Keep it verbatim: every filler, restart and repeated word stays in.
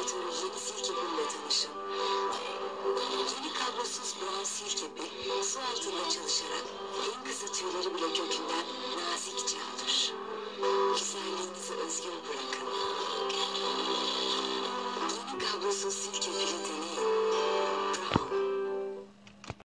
operatörü yeni silkepimle tanışın. Yeni kablosuz brown silkepi su altında çalışarak en kısa tüyleri bile kökünden nazikçe alır. Güzelliğinizi özgür bırakın. Yeni kablosuz silkepili